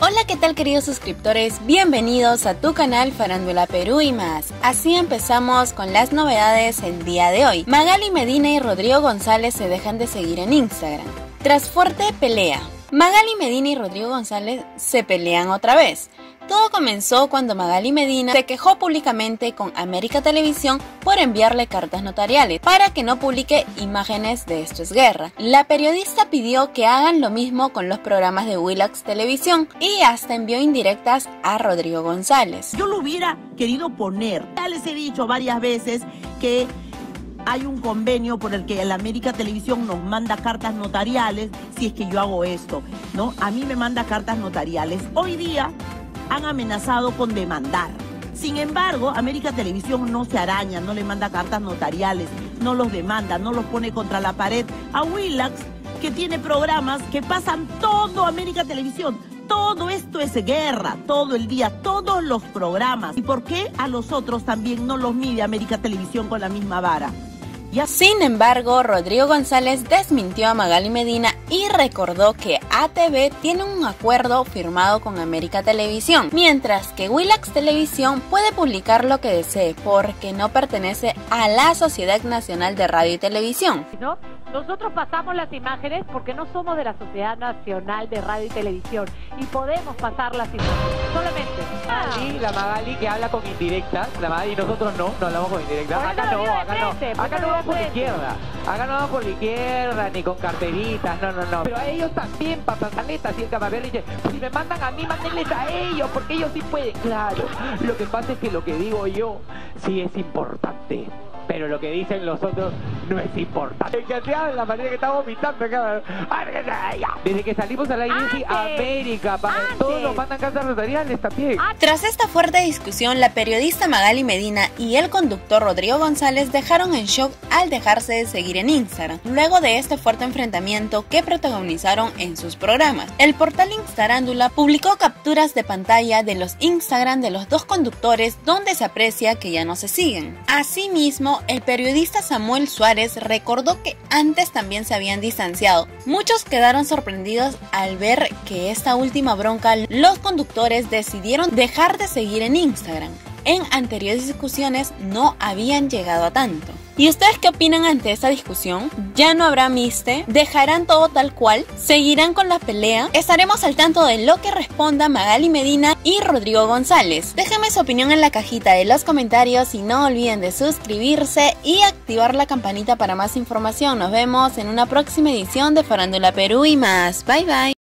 Hola, ¿qué tal queridos suscriptores? Bienvenidos a tu canal Farándula Perú y más. Así empezamos con las novedades el día de hoy. Magali Medina y Rodrigo González se dejan de seguir en Instagram. Tras fuerte pelea, Magali Medina y Rodrigo González se pelean otra vez. Todo comenzó cuando Magali Medina se quejó públicamente con América Televisión por enviarle cartas notariales para que no publique imágenes de Esto es Guerra. La periodista pidió que hagan lo mismo con los programas de Willax Televisión y hasta envió indirectas a Rodrigo González. Yo lo hubiera querido poner. Ya les he dicho varias veces que hay un convenio por el que la América Televisión nos manda cartas notariales si es que yo hago esto, ¿no? A mí me manda cartas notariales. Hoy día han amenazado con demandar. Sin embargo, América Televisión no se araña, no le manda cartas notariales, no los demanda, no los pone contra la pared. A Willax, que tiene programas que pasan todo América Televisión. Todo esto es guerra, todo el día, todos los programas. ¿Y por qué a los otros también no los mide América Televisión con la misma vara? Sin embargo, Rodrigo González desmintió a Magali Medina y recordó que ATV tiene un acuerdo firmado con América Televisión, mientras que Willax Televisión puede publicar lo que desee porque no pertenece a la Sociedad Nacional de Radio y Televisión. ¿No? Nosotros pasamos las imágenes porque no somos de la Sociedad Nacional de Radio y Televisión y podemos pasar las imágenes, solamente. La Magali que habla con indirectas, la Magali, nosotros no hablamos con indirectas. Acá no vamos por la izquierda, acá no vamos por la izquierda, ni con carteritas, no. Pero a ellos también pasan caletas y el camarero dice, pues si me mandan a mí, mándenles a ellos, porque ellos sí pueden. Claro, lo que pasa es que lo que digo yo sí es importante. Pero lo que dicen los otros no es importante. Que te habla, la manera que está vomitando acá. Desde que salimos al aire, sí, América, todos nos mandan cartas notariales también. Tras esta fuerte discusión, la periodista Magali Medina y el conductor Rodrigo González dejaron en shock al dejarse de seguir en Instagram, luego de este fuerte enfrentamiento que protagonizaron en sus programas. El portal Instarándula publicó capturas de pantalla de los Instagram de los dos conductores donde se aprecia que ya no se siguen. Asimismo, el periodista Samuel Suárez recordó que antes también se habían distanciado. Muchos quedaron sorprendidos al ver que esta última bronca los conductores decidieron dejar de seguir en Instagram. En anteriores discusiones no habían llegado a tanto. ¿Y ustedes qué opinan ante esta discusión? ¿Ya no habrá amiste? ¿Dejarán todo tal cual? ¿Seguirán con la pelea? Estaremos al tanto de lo que responda Magali Medina y Rodrigo González. Déjenme su opinión en la cajita de los comentarios y no olviden de suscribirse y activar la campanita para más información. Nos vemos en una próxima edición de Farándula Perú y más. Bye bye.